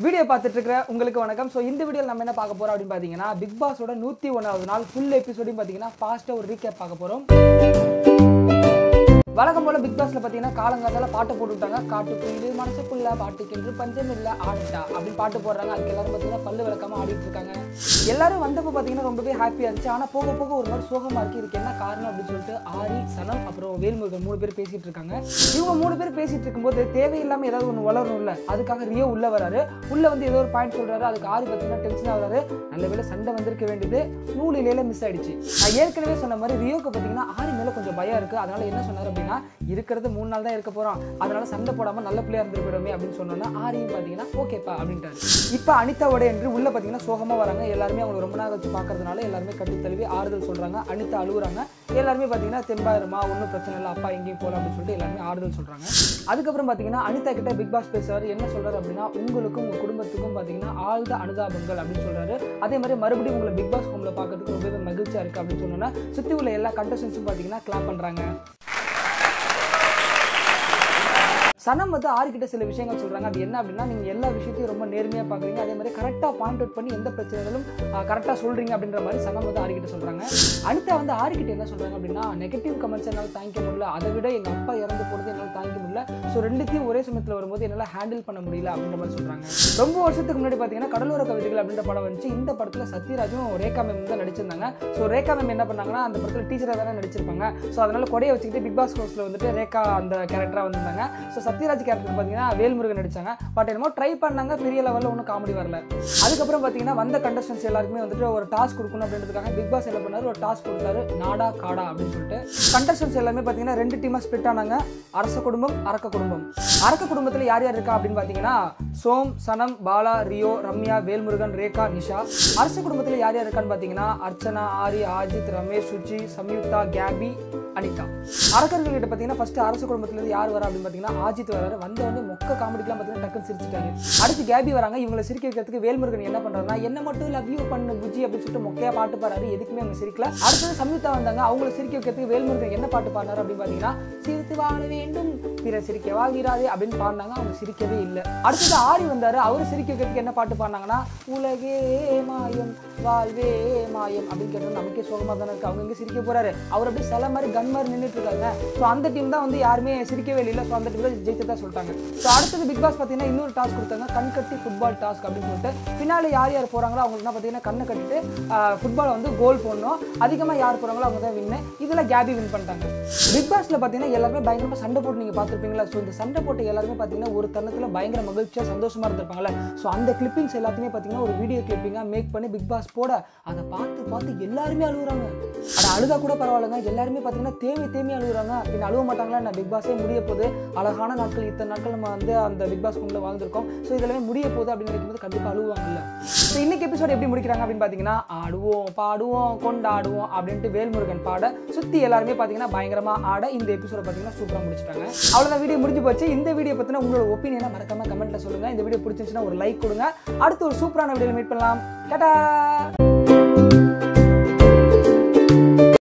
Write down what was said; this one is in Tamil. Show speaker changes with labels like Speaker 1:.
Speaker 1: வீடியோ பார்த்துட்டு இருக்கிற உங்களுக்கு வணக்கம். ஸோ இந்த வீடியோவில் நம்ம என்ன பார்க்க போகிறோம் அப்படின்னு பார்த்தீங்கன்னா, பிக் பாஸோட 101வது நாள் ஃபுல் எபிசோடையும் பார்த்தீங்கன்னா ஃபாஸ்ட்டாக ஒரு ரீகேப் பார்க்க போகிறோம். வழக்கம் போல பிக் பாஸ்ல பார்த்தீங்கன்னா காலங்காத்தால பாட்டு போட்டு விட்டாங்க. காட்டுக்குள்ளே மனசுக்குள்ள பாட்டுக்கென்று பஞ்சம் இல்லை ஆடிட்டா அப்படின்னு பாட்டு போடுறாங்க. அதுக்கு எல்லாரும் பார்த்தீங்கன்னா பல்லு விளக்காம ஆடிட்டு இருக்காங்க. எல்லாரும் வந்தப்போ பார்த்தீங்கன்னா ரொம்பவே ஹாப்பியாக இருந்துச்சு. ஆனால் போக போக ஒரு மாதிரி சோகமாக இருக்குது. இதுக்கு என்ன காரணம் அப்படின்னு சொல்லிட்டு ஆரி, சனம் அப்புறம் வேல்முருகன் 3 பேர் பேசிட்டு இருக்காங்க. இவங்க 3 பேர் பேசிட்டு இருக்கும்போது தேவையில்லாமல் ஏதாவது ஒன்று வளரணும் இல்லை, அதுக்காக ரியோ உள்ள வராரு. உள்ள வந்து ஏதோ ஒரு பாயிண்ட் சொல்றாரு. அதுக்கு ஆரி பார்த்தீங்கன்னா டென்ஷன் ஆகுறாரு. நல்ல வேளை சண்டை வந்திருக்க வேண்டியது நூலிலேயே மிஸ் ஆயிடுச்சு. நான் ஏற்கனவே சொன்ன மாதிரி ரியோக்கு பார்த்தீங்கன்னா ஆரி மேலே கொஞ்சம் பயம் இருக்கு. அதனால என்ன சொன்னார் அப்படின்னா, இருக்கிறது 3 நாள் தான் இருக்க போறோம், அதனால சண்டை போடாம நல்ல பிள்ளையா இருந்துருக்கணுமே அப்படின்னு சொன்னோன்னா ஆரியும் பார்த்தீங்கன்னா ஓகேப்பா அப்படின்ட்டாரு. இப்போ அனிதாவோட என்று உள்ள பார்த்தீங்கன்னா சோகமா வராங்க. எல்லாருமே அவங்க ரொம்ப நாள் வச்சு பார்க்கறதுனால எல்லாருமே கட்டி தழுவி ஆறுதல் சொல்றாங்க. அனிதா அழுகுறாங்க. எல்லாருமே பார்த்தீங்கன்னா தெம்பாயிருமா, ஒன்றும் பிரச்சனை இல்லை, அப்பா எங்கேயும் போகலாம் அப்படின்னு சொல்லிட்டு எல்லாருமே ஆறுதல் சொல்றாங்க. அதுக்கப்புறம் பார்த்தீங்கன்னா அனிதா கிட்ட பிக் பாஸ் பேசுறாரு. என்ன சொல்றாரு அப்படின்னா, உங்களுக்கும் உங்க குடும்பத்துக்கும் பார்த்தீங்கன்னா ஆழ்ந்த அனுதாபங்கள் அப்படின்னு சொல்றாரு. அதே மாதிரி மறுபடியும் உங்களை பிக் பாஸ் ஹோம்ல பார்க்கறதுக்கு ரொம்பவே மகிழ்ச்சியா இருக்கு அப்படின்னு சொன்னோன்னா சுற்றி உள்ள எல்லா கண்டஸ்டன்ஸும் பார்த்தீங்கன்னா கிளாப் பண்றாங்க. சனம் வந்து ஆரிக்கிட்ட சில விஷயங்கள் சொல்றாங்க. அது என்ன அப்படின்னா, நீங்க எல்லா விஷயத்தையும் ரொம்ப நேர்மையா பாக்குறீங்க, அதே மாதிரி கரெக்டா பாயிண்ட் அவுட் பண்ணி எந்த பிரச்சனைகளும் கரெக்டா சொல்றீங்க அப்படின்ற மாதிரி சனம் வந்து ஆரிக்கிட்ட சொல்றாங்க. அனிதா வந்து ஆரிக்கிட்ட என்ன சொல்றாங்க அப்படின்னா, நெகட்டிவ் கமெண்ட்ஸ் என்னால் தாங்கிக்க முடியல, அதை விட எங்க அப்பா இறந்து போனது என்னால் தாங்கிக்க முடியல, ஸோ ரெண்டுத்தையும் ஒரே சமயத்தில் வரும்போது என்னால் ஹேண்டில் பண்ண முடியல அப்படின்ற மாதிரி சொல்றாங்க. ரொம்ப வருஷத்துக்கு முன்னாடி பார்த்தீங்கன்னா கடலோர கவிதைகள் அப்படின்ற படம் வந்துச்சு. இந்த படத்துல சத்யராஜும் ரேகா மேம் தான் நடிச்சிருந்தாங்க. ஸோ ரேகா மேம் என்ன பண்ணாங்கன்னா, அந்த படத்துல டீச்சராக தானே நடிச்சிருப்பாங்க. ஸோ அதனால கொடையை வச்சுக்கிட்டு பிக் பாஸ் ஹவுஸ்ல வந்துட்டு ரேகா அந்த கேரக்டரா வந்திருந்தாங்க. ஸோ சத்யராஜ் கேரக்டர் பார்த்தீங்கன்னா வேல்முருகன் நடிச்சாங்க. பட் என்னமோ ட்ரை பண்ணாங்க, பெரிய லெவலில் ஒன்றும் காமெடி வரல. அதுக்கப்புறம் பார்த்தீங்கன்னா வந்த கண்டஸ்டன்ஸ் எல்லாருக்குமே வந்துட்டு ஒரு டாஸ்க் கொடுக்கணும் அப்படின்றதுக்காக பிக் பாஸ் என்ன பண்ணாரு, ஒரு டாஸ்க் கொடுத்தாரு, நாடா காடா அப்படின்னு சொல்லிட்டு. கண்டஸ்டன்ஸ் எல்லாமே பார்த்தீங்கன்னா 2 டீமாக ஸ்பிளிட் ஆனாங்க. அரச குடும்பம், அரக்க குடும்பம். அரக்க குடும்பத்தில் யார் யார் இருக்கா அப்படின்னு பார்த்தீங்கன்னா, சோம், சனம், பாலா, ரியோ, ரம்யா, வேல்முருகன், ரேகா, நிஷா. அரச குடும்பத்தில் யார் யார் இருக்கான்னு பார்த்தீங்கன்னா, அர்ச்சனா, ஆரி, ஆஜித், ரமேஷ், சுச்சி, சம்யுக்தா, கேபி, அனிதா. அரக்கர்கள் கிட்ட பார்த்தீங்கன்னா ஃபர்ஸ்ட் அரச குடும்பத்திலிருந்து யார் வரா அப்படின்னு பார்த்தீங்கன்னா ஆஜித் வராரு. வந்த உடனே மொக்க காமெடிக்கெல்லாம் பார்த்தீங்கன்னா டக்குன்னு சிரிச்சிட்டாரு. அடுத்து கேபி வராங்க. இவங்களை சிரிக்க வைக்கிறதுக்கு வேல்முருகன் என்ன பண்றாருன்னா, என்ன மட்டும் லவ் யூ பண்ணு புஜி அப்படின்னு சொல்லிட்டு மொக்கையா பாட்டு பாடுறாரு. எதுக்குமே அவங்க சிரிக்கல. அடுத்தது சம்யுக்தா வந்தாங்க. அவங்களை சிரிக்க வைக்கிறதுக்கு வேல்முருகன் என்ன பாட்டு பாடினாரு அப்படின்னு பார்த்தீங்கன்னா, சிரித்து வாழ வேண்டும் பிற சிரிக்க வாழ்கிறாரே அப்படின்னு பாடினாங்க. அவங்க சிரிக்கவே இல்லை. அடுத்தது ஆரி வந்தாரு. அவரு சிரிக்க வைக்கிறதுக்கு என்ன பாட்டு பாடினாங்கன்னா, உலகே மாயம் வாழ்வே மாயம் அப்படின்னு கேட்டது நமக்கே சோகமா தானே இருக்கு. அவங்க எங்க சிரிக்க போறாரு, அவர் அப்படியே சில மாதிரி கன் மாதிரி நின்றுட்டு இருக்காங்க. ஸோ அந்த டீம் தான் வந்து யாருமே சிரிக்கவே இல்லை. ஸோ அந்த டீம் தான் ஜெயிச்சதா சொல்லிட்டாங்க. ஸோ அடுத்தது பிக் பாஸ் பார்த்தீங்கன்னா இன்னொரு டாஸ்க் கொடுத்தாங்க, கண் கட்டி ஃபுட்பால் டாஸ்க் அப்படின்னு சொல்லிட்டு. ஃபினாலே யார் யார் போறாங்களோ அவங்களுக்கு என்ன பார்த்தீங்கன்னா கண்ணை கட்டிட்டு ஃபுட்பாலை வந்து கோல் போடணும். அதிகமாக யார் போறாங்களோ அவங்க தான் வின்னு. இதில் கேபி வின் பண்ணிட்டாங்க. பிக் பாஸ்ல பார்த்தீங்கன்னா எல்லாருமே பயங்கரமாக சண்டை போட்டு நீங்கள் பார்த்துருப்பீங்களா. ஸோ இந்த சண்டை போட்டு எல்லாருமே பார்த்தீங்கன்னா ஒரு தருணத்தில் பயங்கர மகிழ்ச்சியாக சந்தோஷமா இருந்திருப்பாங்கல்ல. ஸோ அந்த கிளிப்பிங்ஸ் எல்லாத்தையுமே பார்த்தீங்கன்னா ஒரு வீடியோ கிளிப்பிங்காக மேக் பண்ணி பிக் பாஸ் போட அதை பார்த்து எல்லாருமே அழுகுறாங்க. அதை அழுதா கூட பரவாயில்லைங்க, எல்லாருமே பார்த்தீங்கன்னா தேமி அழுகுறாங்க. பின் அழுவ மாட்டாங்களா, நான் பிக் பாஸே முடிய போகுது, அழகான நாட்கள், இத்தனை நாட்கள் நம்ம வந்து அந்த பிக் பாஸ் ரூம்ல வாழ்ந்திருக்கோம், ஸோ இதெல்லாமே முடிய போகுது அப்படின்னு நினைக்கும்போது கண்டிப்பாக அழுவாங்கல்ல. ஸோ இன்னைக்கு எபிசோட் எப்படி முடிக்கிறாங்க அப்படின்னு பார்த்தீங்கன்னா, ஆடுவோம் பாடுவோம் கொண்டாடுவோம் அப்படின்ட்டு வேல்முருகன் பாட சுற்றி எல்லாருமே பார்த்தீங்கன்னா பயங்கரமா ஆட இந்த எபிசோட பார்த்தீங்கன்னா சூப்பராக முடிச்சிட்டாங்க. அவ்வளோதான், வீடியோ முடிஞ்சு போச்சு. இந்த வீடியோ பற்றின உங்களோட ஒப்பீனியனை மறக்காம கமெண்ட்ல சொல்லுங்க. இந்த வீடியோ பிடிச்சிருந்துச்சுன்னா ஒரு லைக் கொடுங்க. அடுத்து ஒரு சூப்பரான வீடியோவில் மீட் பண்ணலாம். டாடா.